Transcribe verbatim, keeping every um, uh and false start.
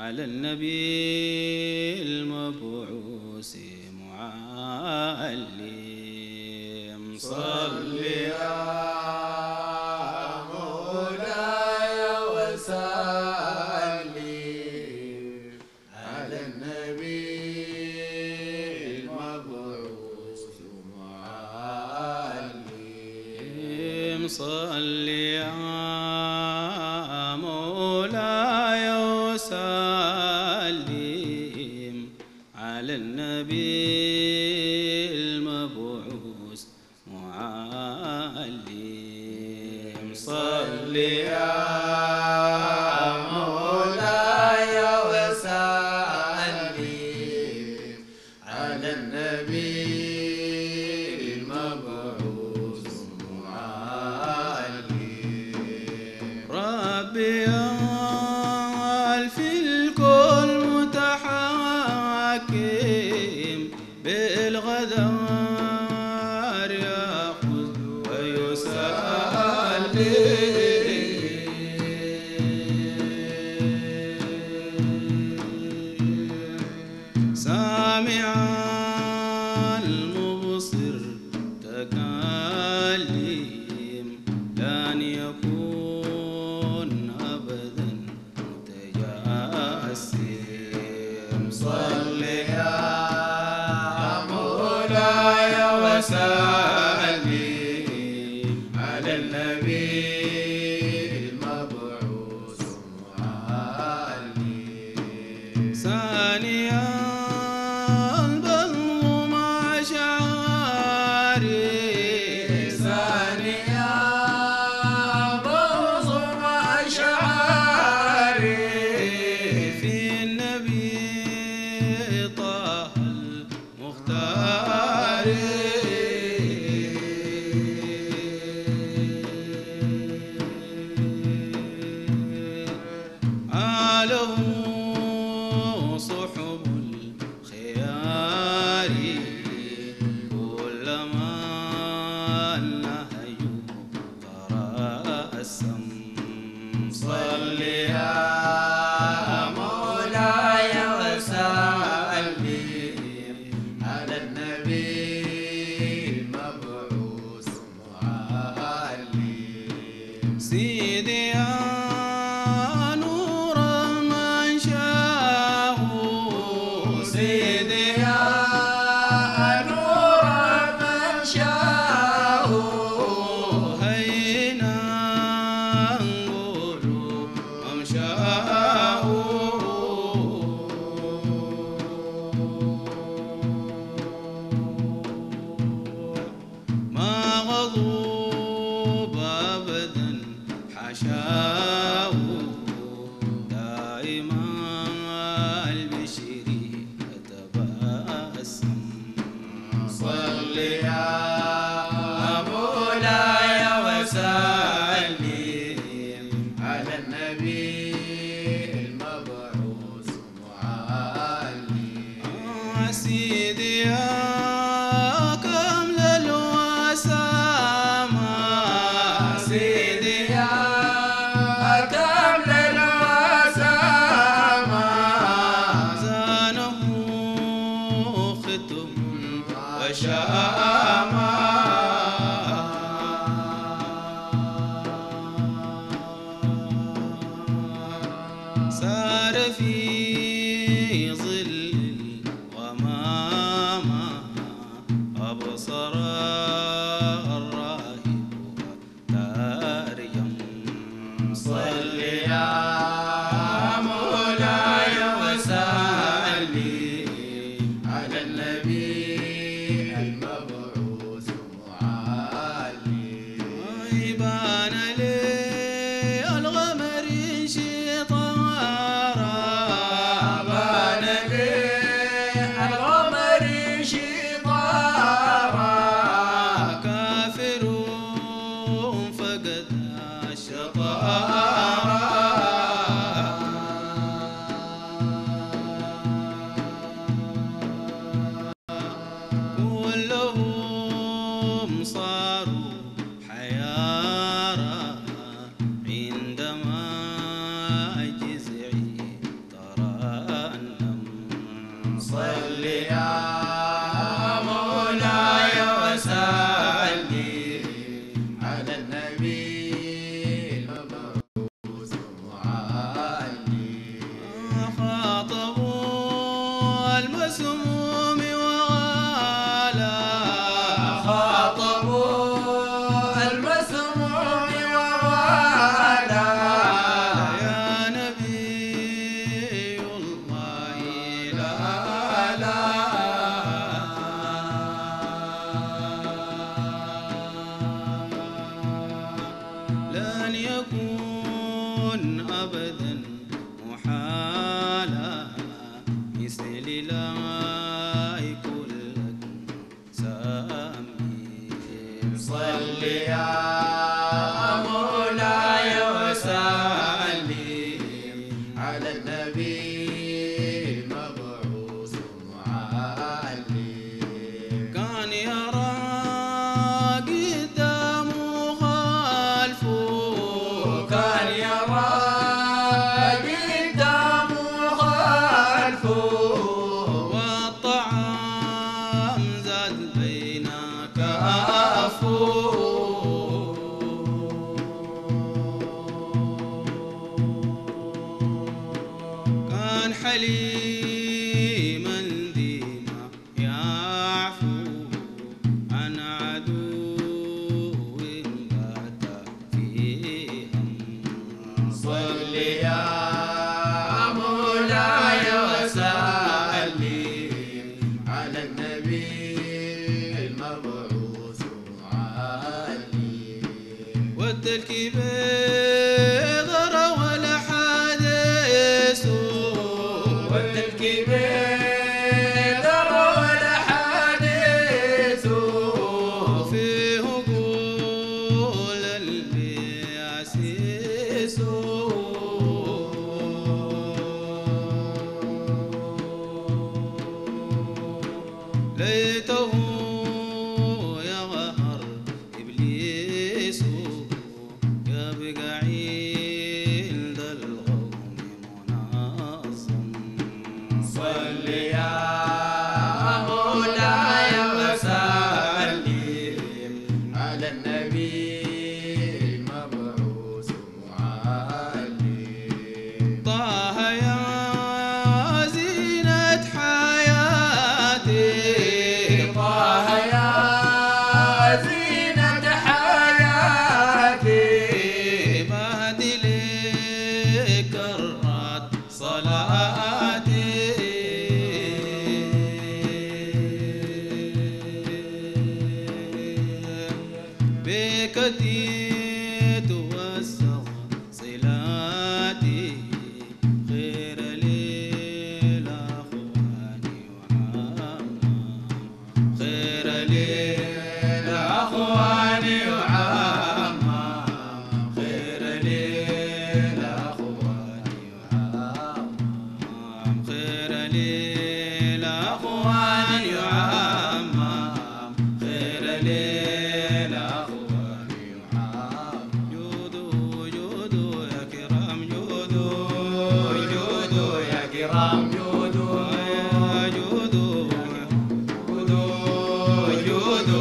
على النبي المبعوث معلم. صل يا مولاي وسلم على النبي المبعوث معلم. صل يا مولاي وسلم على النبي المبعوث معلم. صل يا مولاي وسلم على النبي المبعوث معلم. ربي في الكل متحاكم بالغدار ياخذ ويسلم. سامعا المبصر تكلم لن يكون أبدا متجسم. صل يا مولاي وسلم على النبي المبعوث معلم. ثانيا البذل مع شعاري. ثانيا بغض مع شعاري في النبي طه المختار. آله صحب الخيار كلما النهي ترأسم. صل يا مولاي وسلم على النبي المبعوث معلم. سيدي يا نور من شاه. سيدي يا نور من شاه هينا نقول ممشاه. ما غضب أبدا حشاه دائما البشر يتبسم. صل يا مولاي وسلم على النبي المبعوث معلم. سيدي يا كامل الوسامة. سيدي يا كامل الوسامة زانه ختم وشامة. سار في ظل الغمامة أبصر الراهب وترجم. صل يا مولاي وسلم على النبي المبعوث معلم. يبان لي الغمر انشطارا خاطبوا المسموم وغالا خاطبوا المسموم وغالا يا نبي الله لا لا لن يكون أبدا محالا مثل لا كل سامي صل يا مولاي وسلم على النبي المبعوث معلم كان يرى قدامه خلفه كان يرى قدامه خلفه والطعام زاد بين كفه كان حليما ديما يعفو عن عدو بات في هم صل يا مولاي وسلم على النبي المبعوث معلم والتلك بيضر ولا حديث والتلك بيدر ولا حديث فيه قول اللي يعسيسه ليته يظهر إبليس يبقى عند القوم منظم صل يا مولاي وسلم على النبي المبعوث معلم طه يا زينة حياتي طه يا زينة حياتي مهد لك كرات صلاتي بك توسع صلاتي خير للأخوان وعامة خير للأخوان وعامة خير للأخوان وعامة خير للأخوان وعامة خير للأخوان جودوا جودوا يا كرام جودوا جودوا يا كرام جودوا يا جودوا جودوا جودوا